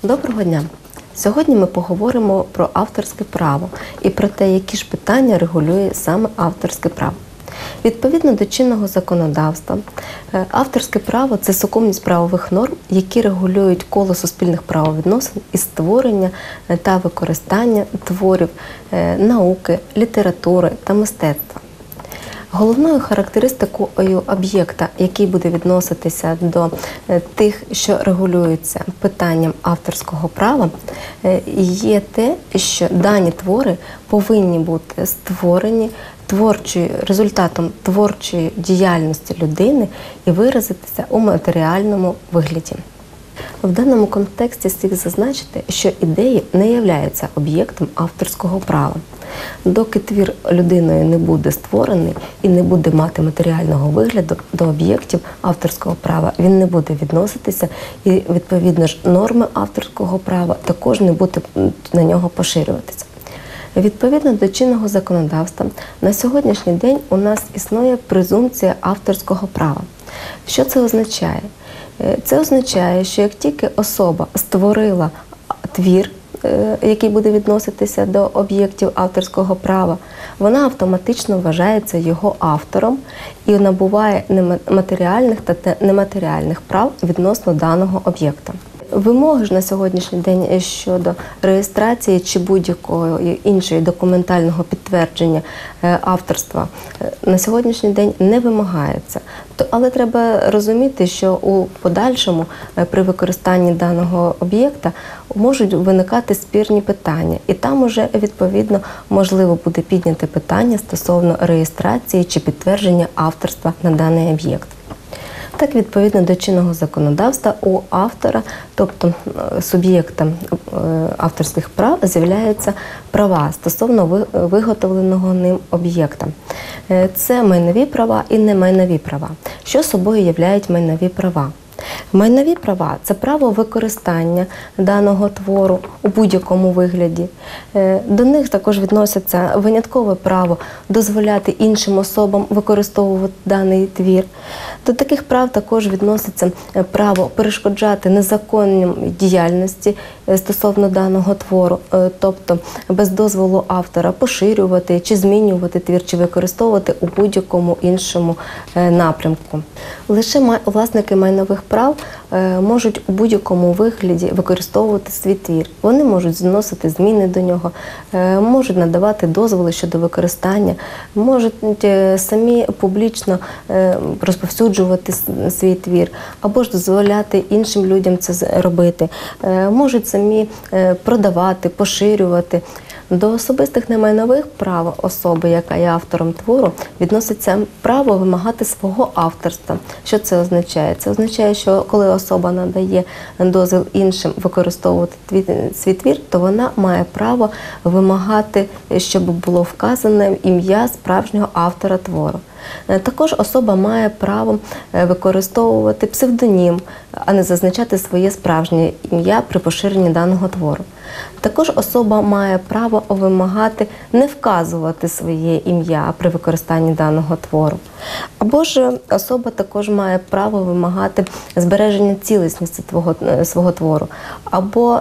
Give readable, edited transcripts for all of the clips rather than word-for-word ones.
Доброго дня! Сьогодні ми поговоримо про авторське право і про те, які ж питання регулює саме авторське право. Відповідно до чинного законодавства, авторське право – це сукупність правових норм, які регулюють коло суспільних правовідносин і створення та використання творів науки, літератури та мистецтва. Головною характеристикою об'єкта, який буде відноситися до тих, що регулюються питанням авторського права, є те, що дані твори повинні бути створені результатом творчої діяльності людини і виразитися у матеріальному вигляді. В даному контексті слід зазначити, що ідеї не являються об'єктом авторського права. Доки твір людиною не буде створений і не буде мати матеріального вигляду до об'єктів авторського права, він не буде відноситися і, відповідно ж, норми авторського права також не будуть на нього поширюватися. Відповідно до чинного законодавства, на сьогоднішній день у нас існує презумпція авторського права. Що це означає? Це означає, що як тільки особа створила твір, який буде відноситися до об'єктів авторського права, вона автоматично вважається його автором і набуває матеріальних та нематеріальних прав відносно даного об'єкта. Вимоги ж на сьогоднішній день щодо реєстрації чи будь-якої іншої документального підтвердження авторства на сьогоднішній день не вимагається. Але треба розуміти, що у подальшому при використанні даного об'єкта можуть виникати спірні питання. І там уже, відповідно, можливо буде підняти питання стосовно реєстрації чи підтвердження авторства на даний об'єкт. Так, відповідно до чинного законодавства, у автора, тобто суб'єкта авторських прав, з'являються права стосовно виготовленого ним об'єкта. Це майнові права і немайнові права. Що собою являють майнові права? Майнові права – це право використання даного твору у будь-якому вигляді. До них також відносяться виняткове право дозволяти іншим особам використовувати даний твір. До таких прав також відноситься право перешкоджати незаконній діяльності стосовно даного твору, тобто без дозволу автора поширювати чи змінювати твір, чи використовувати у будь-якому іншому напрямку. Лише власники майнових прав можуть у будь-якому вигляді використовувати свій твір. Вони можуть вносити зміни до нього, можуть надавати дозволи щодо використання, можуть самі публічно розповсюджувати свій твір, або ж дозволяти іншим людям це робити, можуть самі продавати, поширювати. До особистих немайнових прав особи, яка є автором твору, відноситься право вимагати свого авторства. Що це означає? Це означає, що коли особа надає дозвіл іншим використовувати свій твір, то вона має право вимагати, щоб було вказане ім'я справжнього автора твору. Також особа має право використовувати псевдонім, а не зазначати своє справжнє ім'я при поширенні даного твору. Також особа має право вимагати не вказувати своє ім'я при використанні даного твору. Або ж особа також має право вимагати збереження цілісності свого твору, або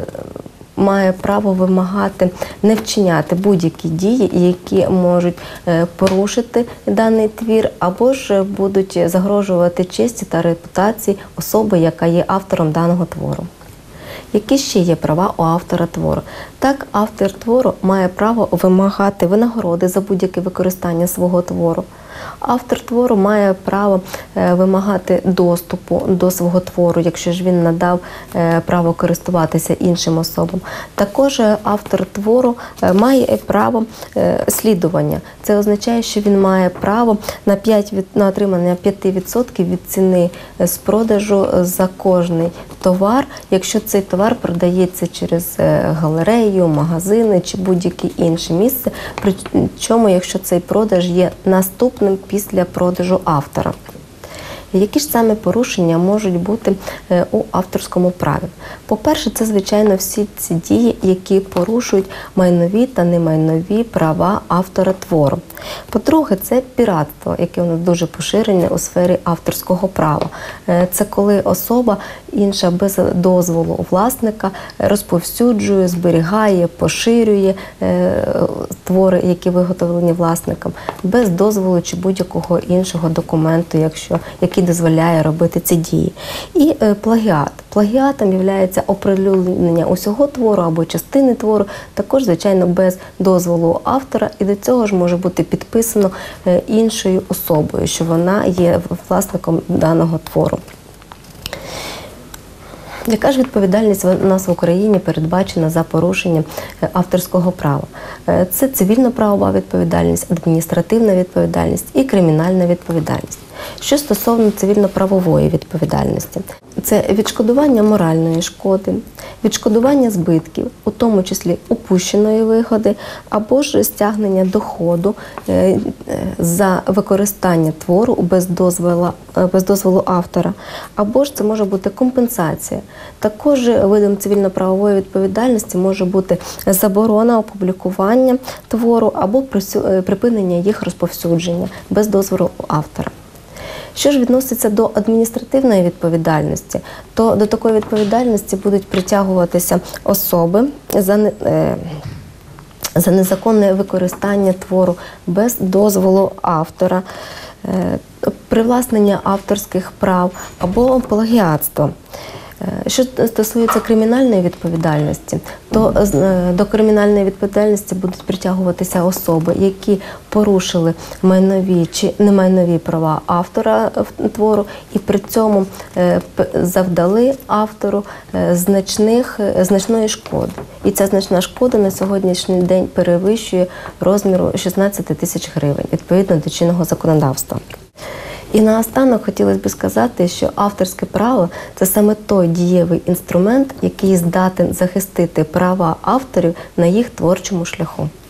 має право вимагати не вчиняти будь-які дії, які можуть порушити даний твір, або ж будуть загрожувати честі та репутації особи, яка є автором даного твору. Які ще є права у автора твору? Так, автор твору має право вимагати винагороди за будь-яке використання свого твору. Автор твору має право вимагати доступу до свого твору, якщо ж він надав право користуватися іншим особам. Також автор твору має право слідування. Це означає, що він має право на отримання 5% від ціни з продажу за кожний товар, якщо цей товар продається через галерею, магазини чи будь-яке інше місце, причому якщо цей продаж є наступним після продажу автора. Які ж саме порушення можуть бути у авторському праві? По-перше, це, звичайно, всі ці дії, які порушують майнові та немайнові права автора твору. По-друге, це піратство, яке у нас дуже поширене у сфері авторського права. Це коли особа інша без дозволу власника розповсюджує, зберігає, поширює твори, які виготовлені власником, без дозволу чи будь-якого іншого документу, який дозволяє робити ці дії. І плагіат. Плагіатом є оприлюднення усього твору або частини твору, також, звичайно, без дозволу автора, і до цього ж може бути підписано іншою особою, що вона є власником даного твору. Яка ж відповідальність у нас в Україні передбачена за порушення авторського права? Це цивільно-правова відповідальність, адміністративна відповідальність і кримінальна відповідальність. Що стосовно цивільно-правової відповідальності, це відшкодування моральної шкоди, відшкодування збитків, у тому числі упущеної вигоди, або ж стягнення доходу за використання твору без дозволу автора, або ж це може бути компенсація. Також видом цивільно-правової відповідальності може бути заборона опублікування твору або припинення їх розповсюдження без дозволу автора. Що ж відноситься до адміністративної відповідальності, то до такої відповідальності будуть притягуватися особи за незаконне використання твору без дозволу автора, привласнення авторських прав або плагіатство. Що стосується кримінальної відповідальності, то до кримінальної відповідальності будуть притягуватися особи, які порушили майнові чи немайнові права автора твору і при цьому завдали автору значної шкоди. І ця значна шкода на сьогоднішній день перевищує розміру 16 тисяч гривень, відповідно до чинного законодавства. І наостанок хотілося б сказати, що авторське право – це саме той дієвий інструмент, який здатен захистити права авторів на їх творчому шляху.